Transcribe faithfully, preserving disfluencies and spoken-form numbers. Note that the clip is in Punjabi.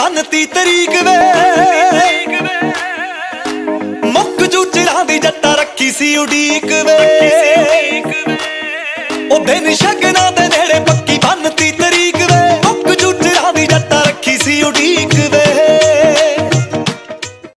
धन ती तरीक वे मुक जू चिरां दी जट्टा रखी सी उडीक वे ओ दिन शगन